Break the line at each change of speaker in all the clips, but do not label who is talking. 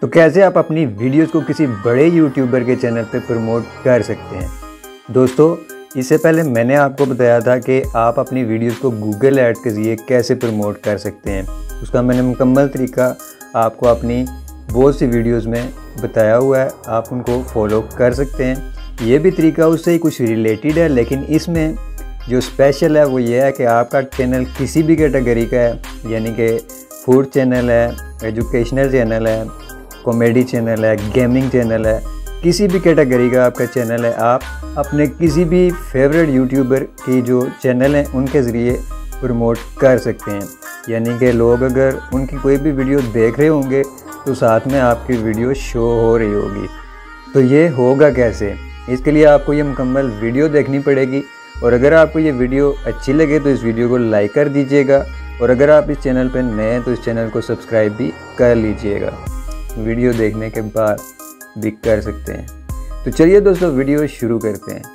तो कैसे आप अपनी वीडियोस को किसी बड़े यूट्यूबर के चैनल पे प्रमोट कर सकते हैं। दोस्तों, इससे पहले मैंने आपको बताया था कि आप अपनी वीडियोस को गूगल ऐड के ज़रिए कैसे प्रमोट कर सकते हैं। उसका मैंने मुकम्मल तरीका आपको अपनी बहुत सी वीडियोस में बताया हुआ है, आप उनको फॉलो कर सकते हैं। ये भी तरीका उससे ही कुछ रिलेटेड है, लेकिन इसमें जो स्पेशल है वो ये है कि आपका चैनल किसी भी कैटेगरी का है, यानी कि फूड चैनल है, एजुकेशनल चैनल है, कॉमेडी चैनल है, गेमिंग चैनल है, किसी भी कैटेगरी का आपका चैनल है, आप अपने किसी भी फेवरेट यूट्यूबर की जो चैनल हैं उनके ज़रिए प्रमोट कर सकते हैं। यानी कि लोग अगर उनकी कोई भी वीडियो देख रहे होंगे तो साथ में आपकी वीडियो शो हो रही होगी। तो ये होगा कैसे, इसके लिए आपको ये मुकम्मल वीडियो देखनी पड़ेगी। और अगर आपको ये वीडियो अच्छी लगे तो इस वीडियो को लाइक कर दीजिएगा, और अगर आप इस चैनल पर नए हैं तो इस चैनल को सब्सक्राइब भी कर लीजिएगा। वीडियो देखने के बाद भी कर सकते हैं। तो चलिए दोस्तों, वीडियो शुरू करते हैं।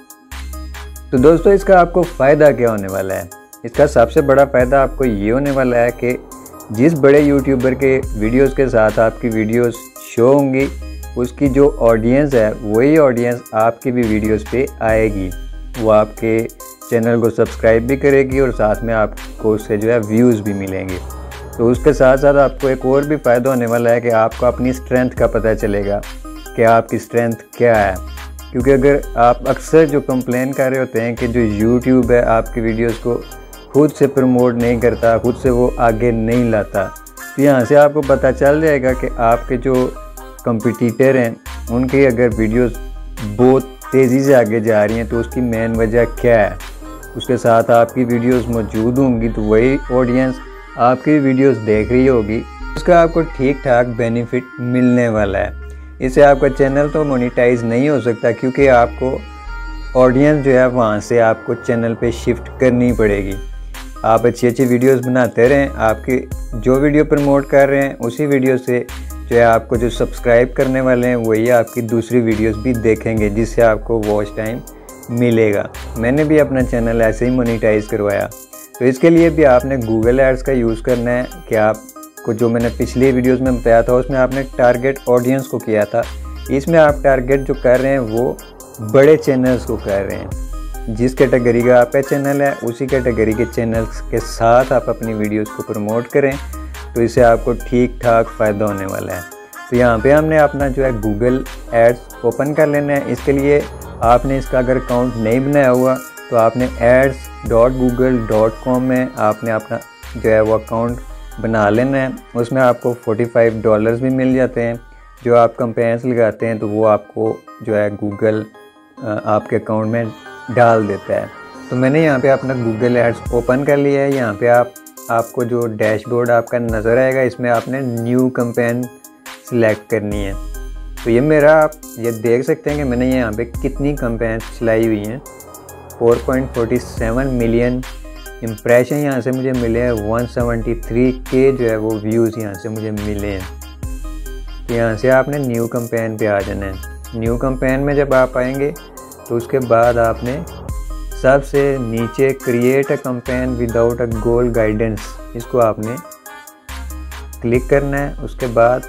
तो दोस्तों, इसका आपको फ़ायदा क्या होने वाला है? इसका सबसे बड़ा फ़ायदा आपको ये होने वाला है कि जिस बड़े यूट्यूबर के वीडियोस के साथ आपकी वीडियोस शो होंगी, उसकी जो ऑडियंस है वही ऑडियंस आपकी भी वीडियोस पे आएगी। वो आपके चैनल को सब्सक्राइब भी करेगी और साथ में आपको उससे जो है व्यूज़ भी मिलेंगे। तो उसके साथ साथ आपको एक और भी फ़ायदा होने वाला है कि आपको अपनी स्ट्रेंथ का पता चलेगा कि आपकी स्ट्रेंथ क्या है। क्योंकि अगर आप अक्सर जो कंप्लेन कर रहे होते हैं कि जो यूट्यूब है आपकी वीडियोस को खुद से प्रमोट नहीं करता, खुद से वो आगे नहीं लाता, तो यहाँ से आपको पता चल जाएगा कि आपके जो कंपटीटर हैं उनकी अगर वीडियोस बहुत तेज़ी से आगे जा रही हैं तो उसकी मेन वजह क्या है। उसके साथ आपकी वीडियोस मौजूद होंगी तो वही ऑडियंस आपकी वीडियोस देख रही होगी, उसका आपको ठीक ठाक बेनिफिट मिलने वाला है। इससे आपका चैनल तो मोनेटाइज नहीं हो सकता, क्योंकि आपको ऑडियंस जो है वहाँ से आपको चैनल पे शिफ्ट करनी पड़ेगी। आप अच्छी अच्छी वीडियोस बनाते रहें, आपकी जो वीडियो प्रमोट कर रहे हैं उसी वीडियो से जो है आपको जो सब्सक्राइब करने वाले हैं वही आपकी दूसरी वीडियोस भी देखेंगे, जिससे आपको वॉच टाइम मिलेगा। मैंने भी अपना चैनल ऐसे ही मोनेटाइज करवाया। तो इसके लिए भी आपने गूगल एड्स का यूज़ करना है कि आपको जो मैंने पिछली वीडियोस में बताया था उसमें आपने टारगेट ऑडियंस को किया था। इसमें आप टारगेट जो कर रहे हैं वो बड़े चैनल्स को कर रहे हैं। जिस कैटेगरी का आपका चैनल है उसी कैटेगरी के चैनल्स के साथ आप अपनी वीडियोस को प्रमोट करें, तो इससे आपको ठीक ठाक फ़ायदा होने वाला है। तो यहाँ पे हमने अपना जो है गूगल एड्स ओपन कर लेना है। इसके लिए आपने इसका अगर अकाउंट नहीं बनाया हुआ तो आपने ads.google.com में आपने अपना जो है वो अकाउंट बना लेना है। उसमें आपको $45 भी मिल जाते हैं। जो आप कैंपेन्स लगाते हैं तो वो आपको जो है गूगल आपके अकाउंट में डाल देता है। तो मैंने यहाँ पे अपना गूगल एड्स ओपन कर लिया है। यहाँ पे आपको जो डैशबोर्ड आपका नज़र आएगा, इसमें आपने न्यू कैंपेन सिलेक्ट करनी है। तो ये मेरा आप ये देख सकते हैं कि मैंने यहाँ पे कितनी कैंपेन चलाई हुई हैं। 4.47 मिलियन इम्प्रेशन यहाँ से मुझे मिले हैं। 173K जो है वो व्यूज़ यहाँ से मुझे मिले हैं। तो यहाँ से आपने न्यू कैंपेन पे आ जाना है। न्यू कैंपेन में जब आप आएंगे तो उसके बाद आपने सबसे नीचे create a campaign without a goal guidance, इसको आपने क्लिक करना है। उसके बाद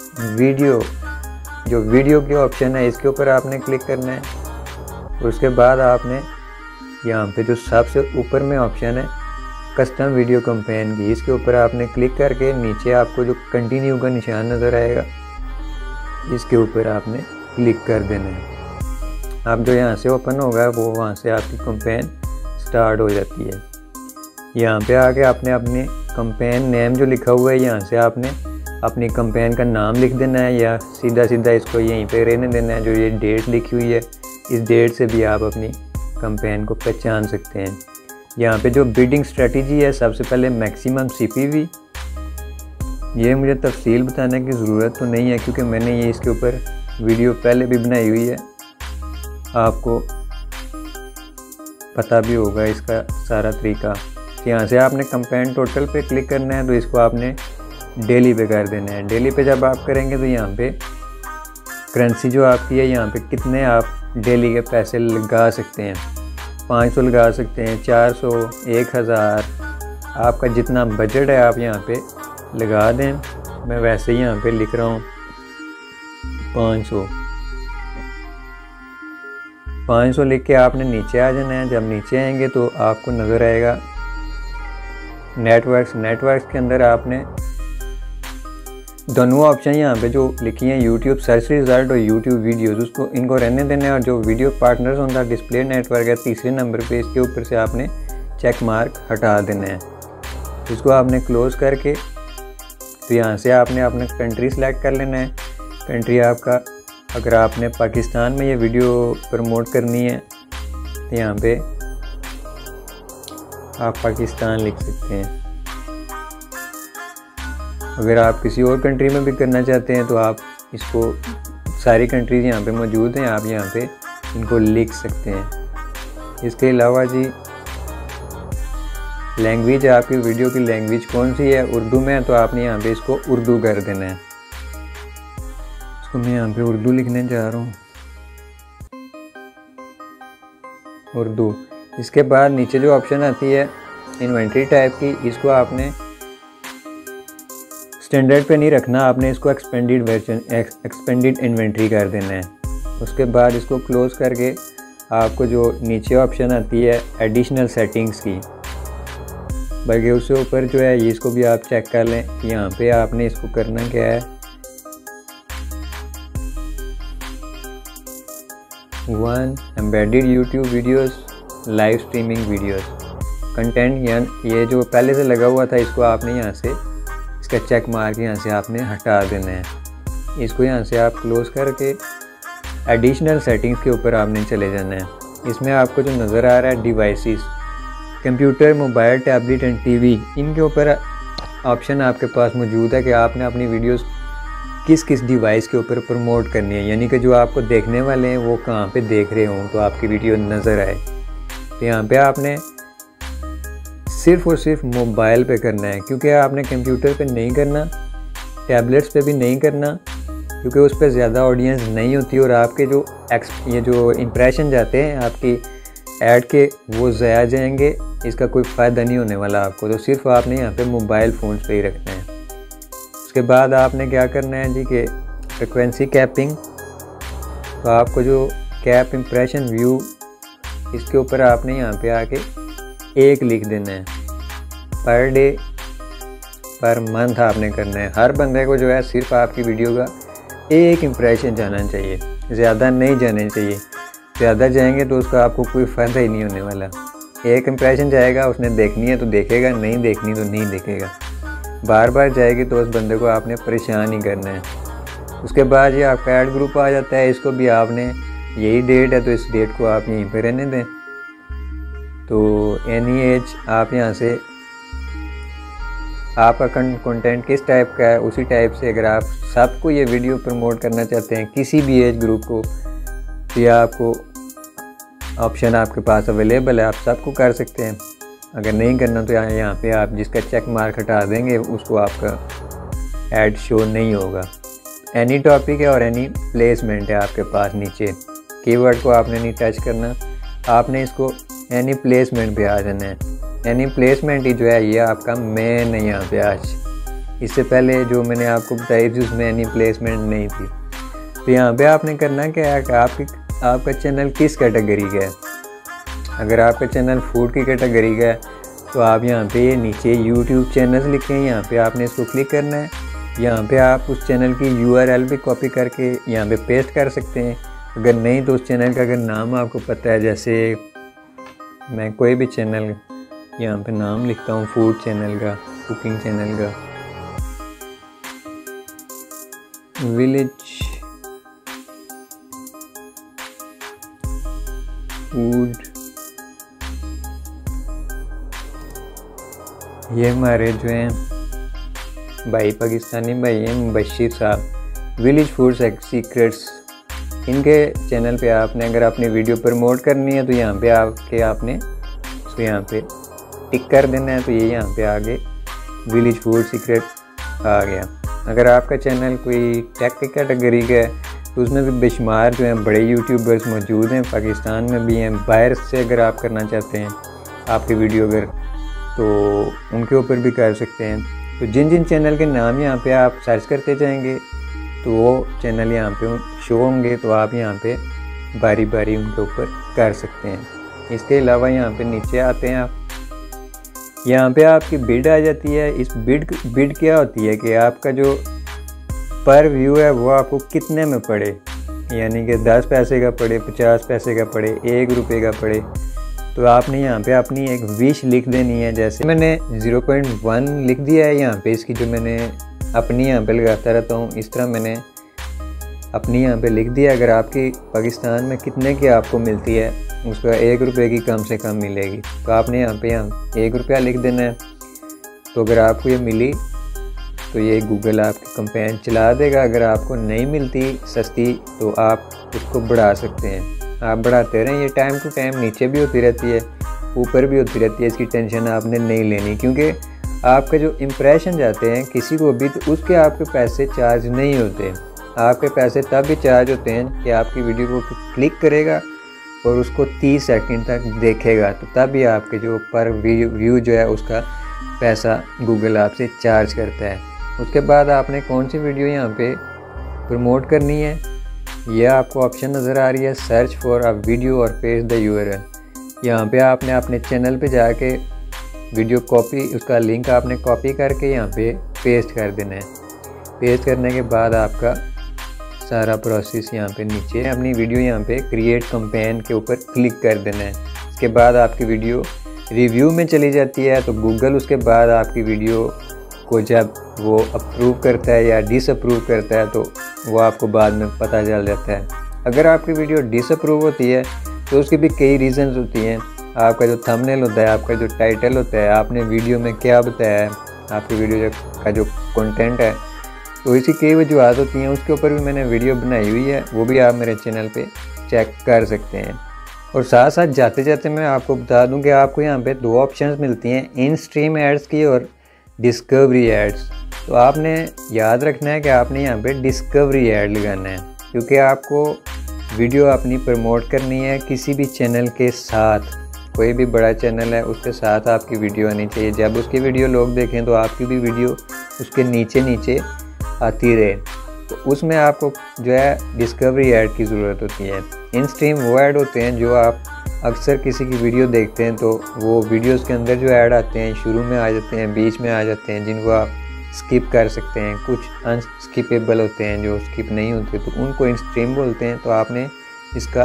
वीडियो के ऑप्शन है इसके ऊपर आपने क्लिक करना है। उसके बाद आपने यहाँ पे जो सबसे ऊपर में ऑप्शन है कस्टम वीडियो कैंपेन की, इसके ऊपर आपने क्लिक करके नीचे आपको जो कंटिन्यू का निशान नज़र आएगा इसके ऊपर आपने क्लिक कर देना है। आप जो यहाँ से ओपन होगा वो वहाँ से आपकी कैंपेन स्टार्ट हो जाती है। यहाँ पे आके आपने अपने कैंपेन नेम जो लिखा हुआ है यहाँ से आपने अपनी कैंपेन का नाम लिख देना है, या सीधा इसको यहीं पे रहने देना है। जो ये डेट लिखी हुई है इस डेट से भी आप अपनी कैंपेन को पहचान सकते हैं। यहाँ पे जो बिडिंग स्ट्रेटजी है, सबसे पहले मैक्सिमम CPV, ये मुझे तफसील बताने की ज़रूरत तो नहीं है क्योंकि मैंने ये इसके ऊपर वीडियो पहले भी बनाई हुई है, आपको पता भी होगा इसका सारा तरीका। यहाँ से आपने कैंपेन टोटल पे क्लिक करना है, तो इसको आपने डेली पे कर देना है। डेली पे जब आप करेंगे तो यहाँ पे करेंसी जो आपकी है, यहाँ पे कितने आप डेली के पैसे लगा सकते हैं। 500 लगा सकते हैं, 400, 1000, आपका जितना बजट है आप यहाँ पे लगा दें। मैं वैसे ही यहाँ पे लिख रहा हूँ 500 लिख के आपने नीचे आ जाना है। जब नीचे आएंगे तो आपको नज़र आएगा नेटवर्क्स के अंदर आपने दोनों ऑप्शन यहाँ पे जो लिखी हैं यूट्यूब सर्च रिजल्ट और यूट्यूब वीडियोज़, उसको इनको रहने देना है। और जो video partners on the display network है तीसरे नंबर पे, इसके ऊपर से आपने चेक मार्क हटा देना है। इसको आपने क्लोज़ करके तो यहाँ से आपने अपना कंट्री सेलेक्ट कर लेना है। कंट्री आपका, अगर आपने पाकिस्तान में ये वीडियो प्रमोट करनी है तो यहाँ पे आप पाकिस्तान लिख सकते हैं। अगर आप किसी और कंट्री में भी करना चाहते हैं तो आप इसको, सारी कंट्रीज यहाँ पे मौजूद हैं, आप यहाँ पे इनको लिख सकते हैं। इसके अलावा जी लैंग्वेज, आपकी वीडियो की लैंग्वेज कौन सी है, उर्दू में है तो आपने यहाँ पे इसको उर्दू कर देना है। इसको मैं यहाँ पे उर्दू लिखने जा रहा हूँ, उर्दू। इसके बाद नीचे जो ऑप्शन आती है इन्वेंट्री टाइप की, इसको आपने स्टैंडर्ड पे नहीं रखना, आपने इसको एक्सपेंडेड वर्जन, एक्सपेंडेड इन्वेंट्री कर देना है। उसके बाद इसको क्लोज करके आपको जो नीचे ऑप्शन आती है एडिशनल सेटिंग्स की, बाकी उससे ऊपर जो है ये, इसको भी आप चेक कर लें। यहाँ पे आपने इसको करना क्या है, 1 embedded YouTube videos, live streaming videos, content, यानी ये जो पहले से लगा हुआ था इसको आपने यहाँ से, इसका चेक मार्क यहाँ से आपने हटा देना है। इसको यहाँ से आप क्लोज करके एडिशनल सेटिंग्स के ऊपर आपने चले जाना है। इसमें आपको जो नज़र आ रहा है devices, computer, mobile, tablet and TV, इनके ऊपर ऑप्शन आपके पास मौजूद है कि आपने अपनी वीडियोस किस किस डिवाइस के ऊपर प्रमोट करनी है, यानी कि जो आपको देखने वाले हैं वो कहाँ पे देख रहे हों तो आपकी वीडियो नज़र आए। तो यहाँ पे आपने सिर्फ़ और सिर्फ मोबाइल पे करना है, क्योंकि आपने कंप्यूटर पे नहीं करना, टैबलेट्स पे भी नहीं करना, क्योंकि उस पर ज़्यादा ऑडियंस नहीं होती और आपके जो ये जो इम्प्रेशन जाते हैं आपकी ऐड के वो ज़ाया जाएंगे, इसका कोई फ़ायदा नहीं होने वाला आपको। तो सिर्फ आपने यहाँ पे मोबाइल फ़ोन्स पे ही रखना है। उसके बाद आपने क्या करना है जी कि फ्रिक्वेंसी कैपिंग, तो आपको जो कैप इम्प्रेशन व्यू, इसके ऊपर आपने यहाँ पे आके 1 लिख देना है। पर डे, पर मंथ आपने करना है। हर बंदे को जो है सिर्फ आपकी वीडियो का 1 इम्प्रेशन जाना चाहिए, ज़्यादा नहीं जाने चाहिए। ज़्यादा जाएंगे तो उसका आपको कोई फ़ायदा ही नहीं होने वाला। 1 इम्प्रेशन जाएगा, उसने देखनी है तो देखेगा, नहीं देखनी तो नहीं देखेगा। बार बार जाएगी तो उस बंदे को आपने परेशान ही करना है। उसके बाद ये आपका ऐड ग्रुप आ जाता है, इसको भी आपने, यही डेट है तो इस डेट को आप यहीं पे रहने दें। तो एनी एज आप यहाँ से, आपका कंटेंट किस टाइप का है उसी टाइप से, अगर आप सबको ये वीडियो प्रमोट करना चाहते हैं किसी भी एज ग्रुप को, तो यह आपको ऑप्शन आपके पास अवेलेबल है, आप सबको कर सकते हैं। अगर नहीं करना तो यहाँ पे आप जिसका चेक मार्क हटा देंगे उसको आपका ऐड शो नहीं होगा। एनी टॉपिक है और एनी प्लेसमेंट है आपके पास नीचे, कीवर्ड को आपने नहीं टच करना, आपने इसको एनी प्लेसमेंट पे आ जाना है। एनी प्लेसमेंट ही जो है ये आपका मेन है यहाँ पे आज। इससे पहले जो मैंने आपको बताई थी उसमें एनी प्लेसमेंट नहीं थी। तो यहाँ पे आपने करना क्या है कि आपका चैनल किस कैटेगरी का है। अगर आपका चैनल फूड की कैटेगरी का है तो आप यहाँ पे नीचे यूट्यूब चैनल्स लिखे हैं, यहाँ पे आपने इसको क्लिक करना है। यहाँ पे आप उस चैनल की URL भी कॉपी करके यहाँ पे पेस्ट कर सकते हैं। अगर नहीं तो उस चैनल का अगर नाम आपको पता है, जैसे मैं कोई भी चैनल यहाँ पे नाम लिखता हूँ फूड चैनल का, कुकिंग चैनल का, विलेज फूड, ये हमारे जो हैं भाई पाकिस्तानी भाई हैं मुबशिर साहब, विलेज फूड सीक्रेट्स, इनके चैनल पे आपने अगर अपनी वीडियो प्रमोट करनी है तो यहाँ पे आके आपने इसको यहाँ पे टिक कर देना है। तो ये यहाँ पे आगे विलेज फूड सीक्रेट आ गया। अगर आपका चैनल कोई टेक की कैटेगरी का है तो उसमें भी बेशुमार जो हैं बड़े यूट्यूबर्स मौजूद हैं, पाकिस्तान में भी हैं, बाहर से अगर आप करना चाहते हैं आपकी वीडियो अगर, तो उनके ऊपर भी कर सकते हैं। तो जिन जिन चैनल के नाम यहाँ पे आप सर्च करते जाएंगे तो तो वो चैनल यहाँ पे शो होंगे, तो आप यहाँ पे बारी बारी उनके ऊपर कर सकते हैं। इसके अलावा यहाँ पे नीचे आते हैं आप, यहाँ पे आपकी बिड आ जाती है। इस बिड क्या होती है कि आपका जो पर व्यू है वो आपको कितने में पड़े, यानी कि 10 पैसे का पड़े, 50 पैसे का पड़े, 1 रुपये का पड़े। तो आपने यहाँ पे अपनी एक विश लिख देनी है। जैसे मैंने 0.1 लिख दिया है यहाँ पे, इसकी जो मैंने अपनी यहाँ पे लगाता रहता हूँ, इस तरह मैंने अपनी यहाँ पे लिख दिया। अगर आपकी पाकिस्तान में कितने की आपको मिलती है, उसका 1 रुपये की कम से कम मिलेगी, तो आपने यहाँ पे 1 रुपया लिख देना है। तो अगर आपको ये मिली तो ये गूगल आपकी कैंपेन चला देगा। अगर आपको नहीं मिलती सस्ती तो आप उसको बढ़ा सकते हैं, आप बढ़ाते रहें। ये टाइम टू टाइम नीचे भी होती रहती है, ऊपर भी होती रहती है, इसकी टेंशन आपने नहीं लेनी, क्योंकि आपके जो इम्प्रेशन जाते हैं किसी को भी, तो उसके आपके पैसे चार्ज नहीं होते। आपके पैसे तब भी चार्ज होते हैं कि आपकी वीडियो को क्लिक करेगा और उसको 30 सेकंड तक देखेगा, तो तब भी आपके जो पर व्यू जो है उसका पैसा गूगल आपसे चार्ज करता है। उसके बाद आपने कौन सी वीडियो यहाँ पे प्रमोट करनी है, यह आपको ऑप्शन नज़र आ रही है, सर्च फॉर अ वीडियो और पेस्ट द URL। यहाँ पे आपने अपने चैनल पे जाके वीडियो कॉपी, उसका लिंक आपने कॉपी करके यहाँ पे पेस्ट कर देना है। पेस्ट करने के बाद आपका सारा प्रोसेस यहाँ पे नीचे अपनी वीडियो यहाँ पे क्रिएट कैंपेन के ऊपर क्लिक कर देना है। इसके बाद आपकी वीडियो रिव्यू में चली जाती है, तो गूगल उसके बाद आपकी वीडियो को जब वो अप्रूव करता है या डिसअप्रूव करता है, तो वो आपको बाद में पता चल जाता है। अगर आपकी वीडियो डिसअप्रूव होती है तो उसकी भी कई रीज़न्स होती हैं। आपका जो थंबनेल होता है, आपका जो टाइटल होता है, आपने वीडियो में क्या बताया है, आपकी वीडियो का जो कंटेंट है, तो इसी कई वजूहत होती हैं। उसके ऊपर भी मैंने वीडियो बनाई हुई है, वो भी आप मेरे चैनल पे चेक कर सकते हैं। और साथ साथ जाते जाते मैं आपको बता दूं कि आपको यहाँ पे 2 ऑप्शंस मिलती हैं, इन स्ट्रीम एड्स की और डिस्कवरी एड्स। तो आपने याद रखना है कि आपने यहाँ पे डिस्कवरी ऐड लगाना है, क्योंकि आपको वीडियो अपनी प्रमोट करनी है किसी भी चैनल के साथ। कोई भी बड़ा चैनल है उसके साथ आपकी वीडियो आनी चाहिए। जब उसकी वीडियो लोग देखें तो आपकी भी वीडियो उसके नीचे नीचे आती रहे। तो उसमें आपको जो है डिस्कवरी ऐड की ज़रूरत होती है। इन स्ट्रीम वो ऐड होते हैं जो आप अक्सर किसी की वीडियो देखते हैं, तो वो वीडियोस के अंदर जो ऐड आते हैं शुरू में आ जाते हैं, बीच में आ जाते हैं, जिनको आप स्किप कर सकते हैं। कुछ अनस्किपेबल होते हैं जो स्किप नहीं होते, तो उनको इन स्ट्रीम बोलते हैं। तो आपने इसका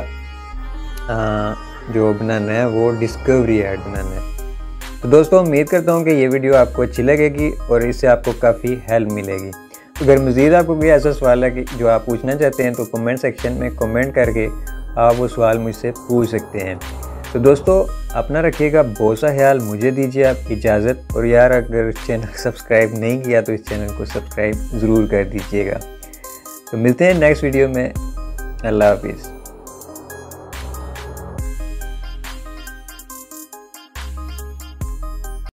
जो बनाना है वो डिस्कवरी ऐड बनाना है। तो दोस्तों उम्मीद करता हूँ कि ये वीडियो आपको अच्छी लगेगी और इससे आपको काफ़ी हेल्प मिलेगी। तो अगर मज़ीद आपको कोई ऐसा सवाल है कि जो आप पूछना चाहते हैं, तो कमेंट सेक्शन में कमेंट करके आप वो सवाल मुझसे पूछ सकते हैं। तो दोस्तों अपना रखिएगा बहुत सा ख्याल, मुझे दीजिए आप इजाज़त। और यार अगर चैनल सब्सक्राइब नहीं किया तो इस चैनल को सब्सक्राइब ज़रूर कर दीजिएगा। तो मिलते हैं नेक्स्ट वीडियो में। अल्लाह हाफिज़।